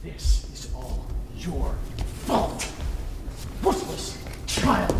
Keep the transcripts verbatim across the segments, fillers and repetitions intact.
This is all your fault. Worthless child.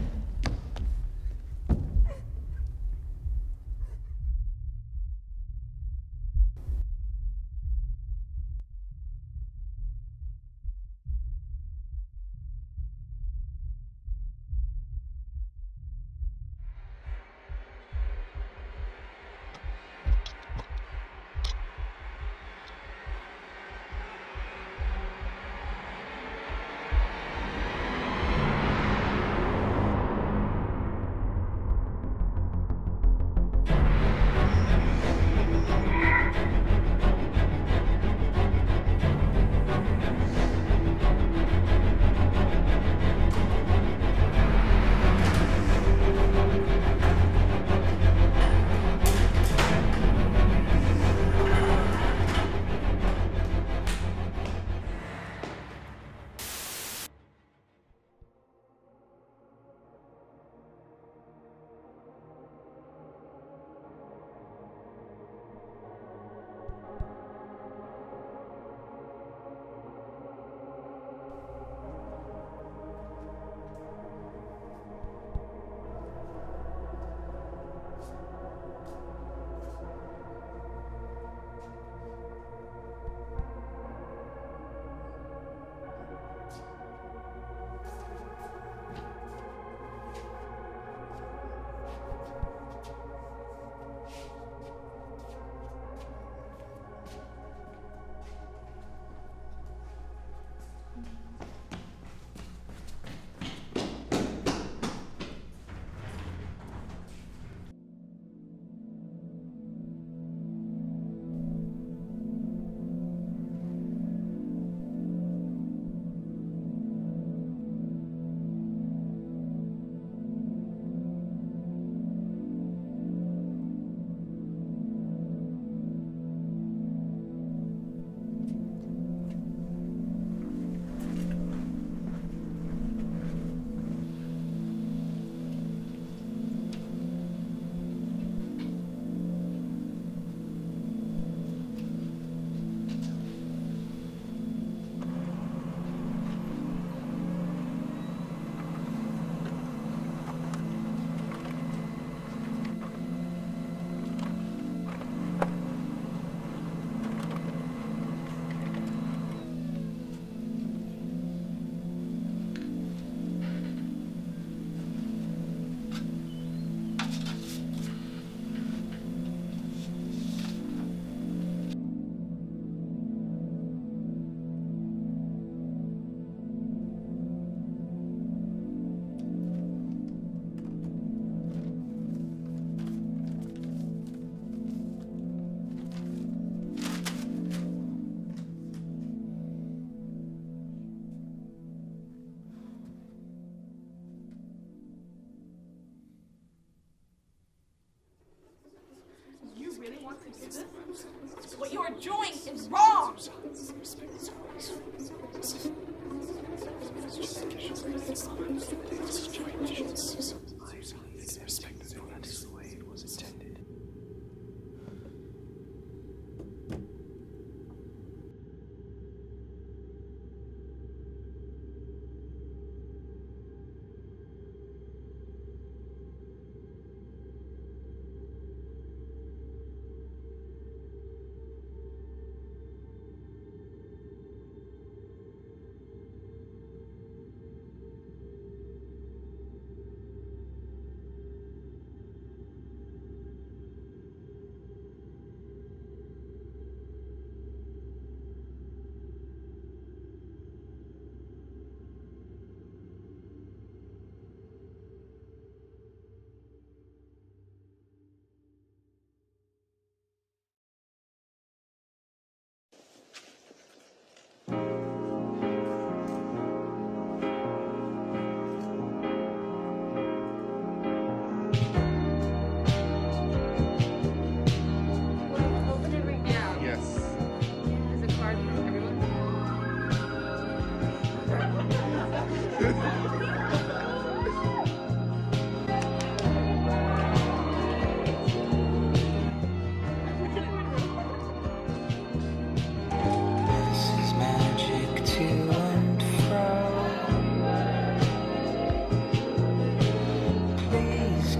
What you are doing is wrong!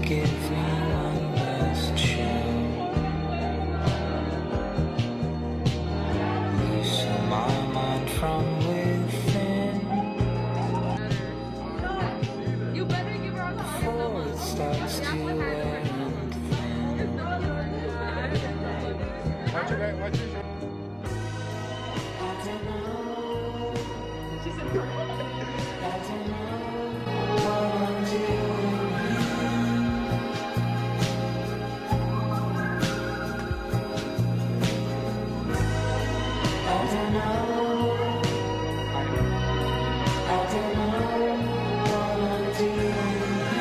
Give me one last chance. Loosen my mind from within. You better give her a Before it starts to wear and thin. Watch your back, watch your shoulder. I don't know. She said, I don't know what I'm doing here. I don't know. I don't know what I'm doing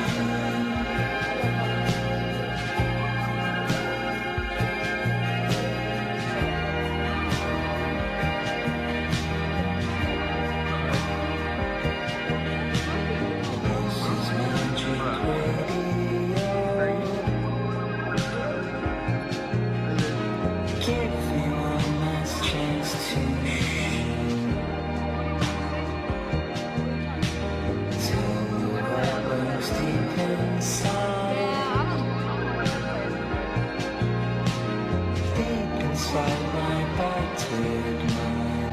This is Magic Radio. Give me one last chance to tell me what burns deep inside. Deep inside my battered mind.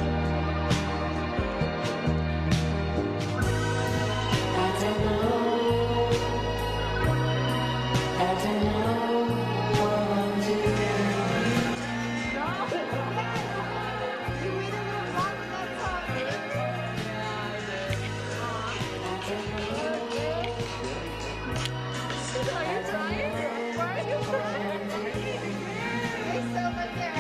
I don't know. I don't know what I'm doing. you made her move on with that song. Are you trying? Why are you trying? There's so much there.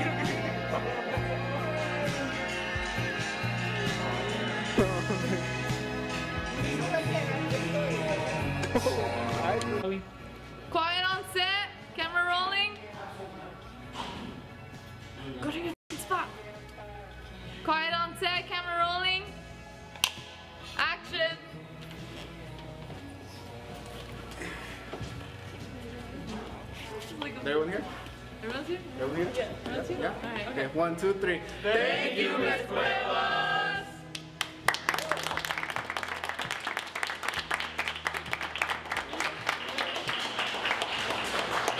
Quiet on set. Camera rolling. Go to your spot. Quiet on set. Camera rolling. Action. Everyone here? Everyone's here? Everyone here? Yeah. Everyone's here? Yeah? Alright, Okay, okay. one, two, three. Thank you, Miss Cuevas!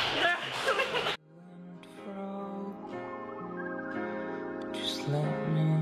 Just let me